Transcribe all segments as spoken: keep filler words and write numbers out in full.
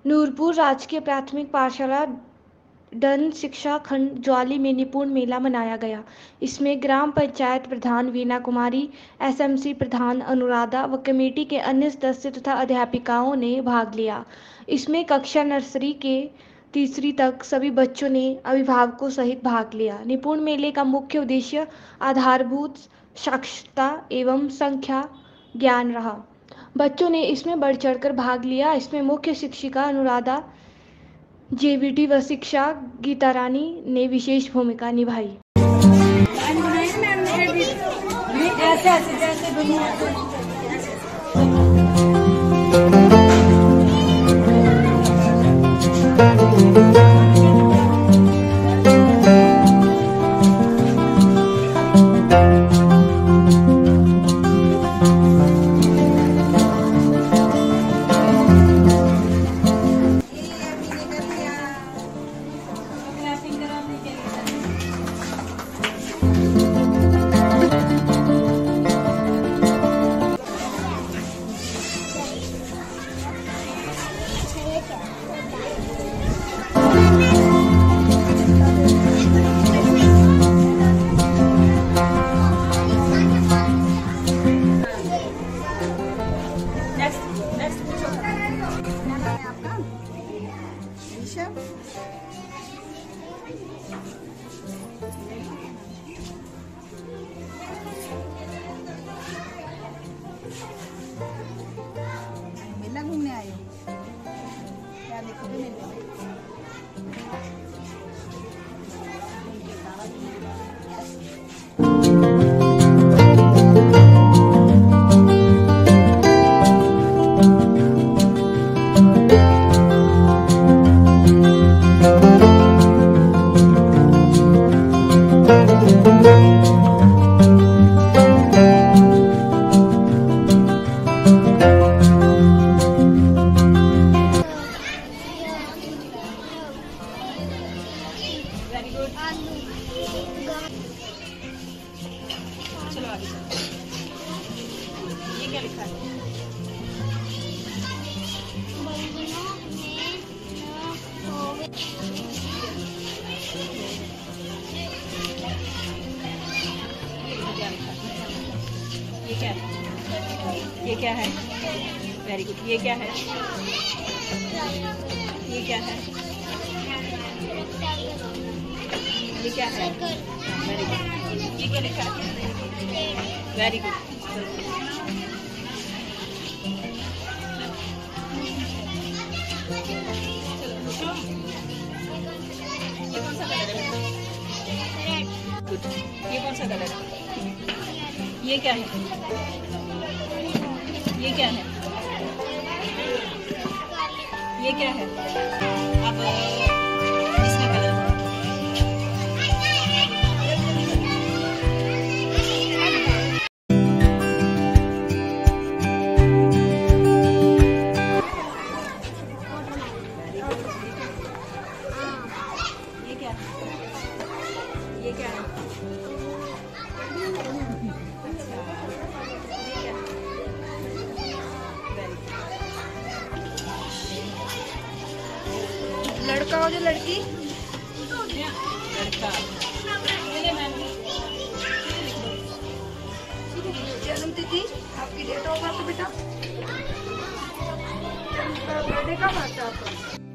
नूरपुर राजकीय प्राथमिक पाठशाला डन शिक्षा खंड ज्वाली में निपुण मेला मनाया गया। इसमें ग्राम पंचायत प्रधान वीना कुमारी, एसएमसी प्रधान अनुराधा व कमेटी के अन्य सदस्य तथा अध्यापिकाओं ने भाग लिया। इसमें कक्षा नर्सरी के तीसरी तक सभी बच्चों ने अभिभावकों सहित भाग लिया। निपुण मेले का मुख्य उद्देश्य आधारभूत साक्षरता एवं संख्या ज्ञान रहा। बच्चों ने इसमें बढ़ चढ़कर भाग लिया। इसमें मुख्य शिक्षिका अनुराधा, जेवीटी व शिक्षा गीता रानी ने विशेष भूमिका निभाई। मेला घूमने आए हो? क्या देखोगे मेले में? चलो आगे चलो। ये क्या लिखा है? ये क्या है? ये क्या है? Very good. ये क्या है? ये क्या है? ये क्या है? Very good. ये क्या लिखा है? Very good. ये कौन सा कलर है? गुड। ये कौन सा कलर है? ये क्या है? ये क्या है? ये क्या है? अब इसमें कलर ये क्या है? लड़का हो जो लड़की? लड़का। जन्म तिथि आपकी डेट ऑफ बर्थ बेटा? बर्थडे कब आता है आपका?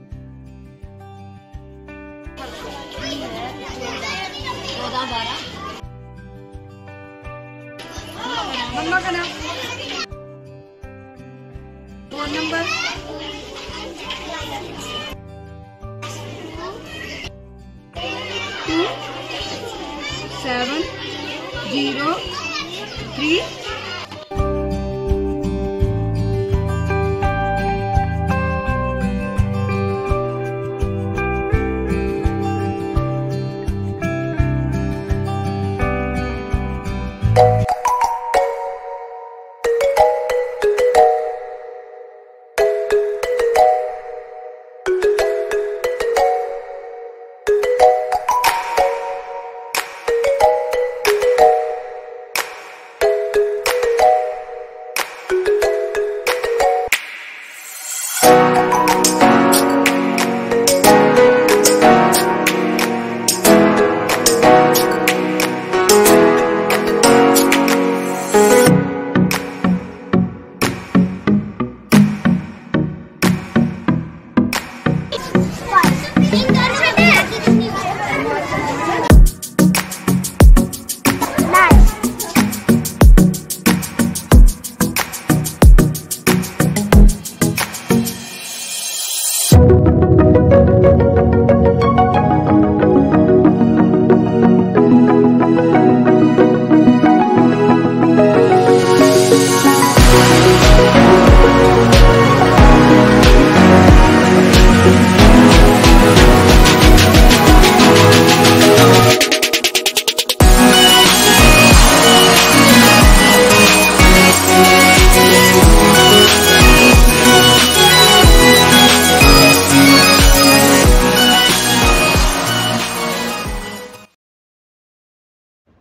चौदह बारह। मम्मा का नाम? Phone number? Two seven zero three.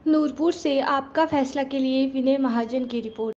Noorpur से आपका फैसला के लिए विनय महाजन की रिपोर्ट।